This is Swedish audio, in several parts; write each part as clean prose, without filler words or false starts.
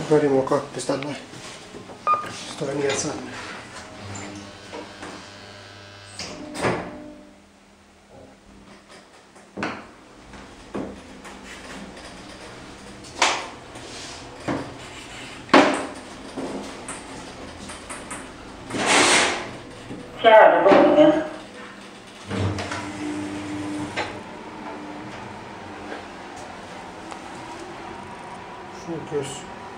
börjar åka upp istället. Står jag ner sen. Fjärde våningen. Fokus.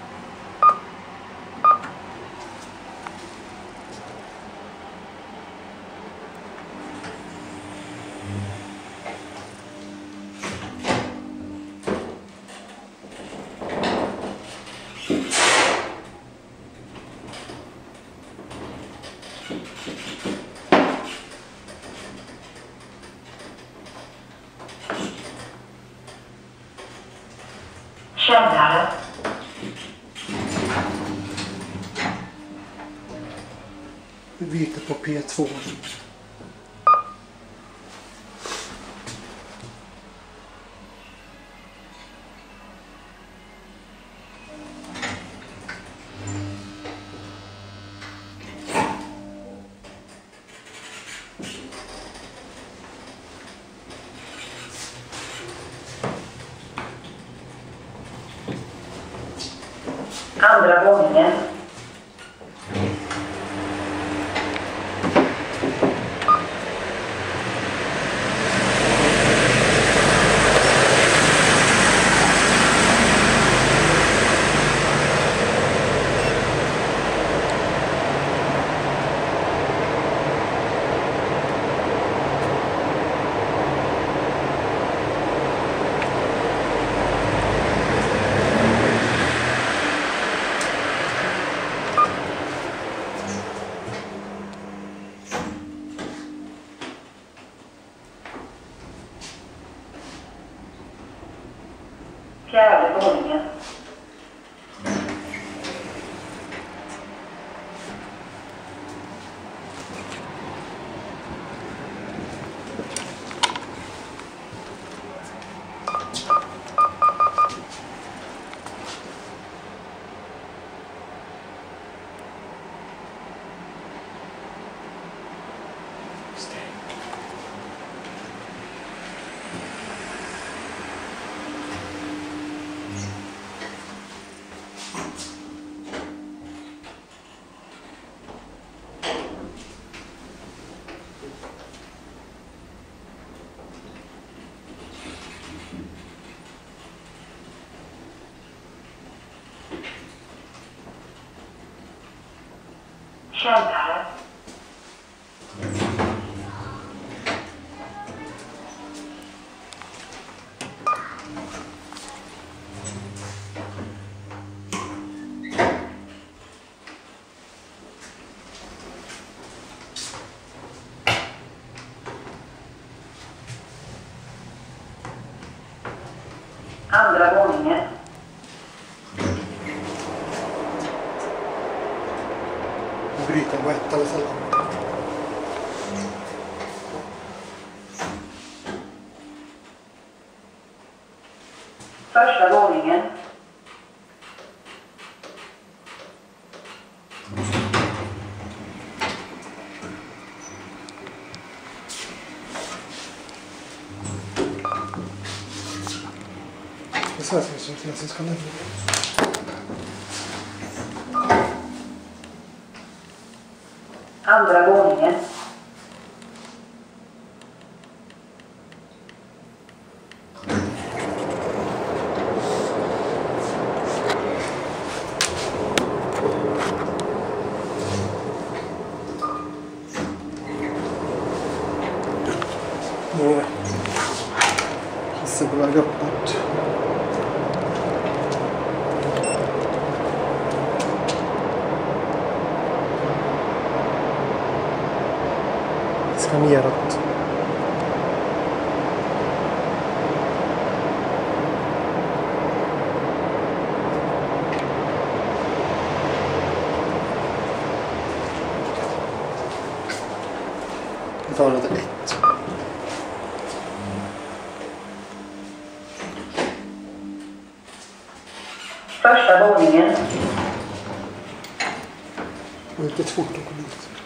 Källare. Vi byter på P2. Andra våningen. Fjärde våningen. Källare. Andra våningen. Bryta på ett eller sällan. Första våningen. Det är så här som ska lämna. Andra våningen. Nu är hissen på väg uppåt. Ska neråt. Vi tar något ett. Första våningen. Och vilket fort att komma ut.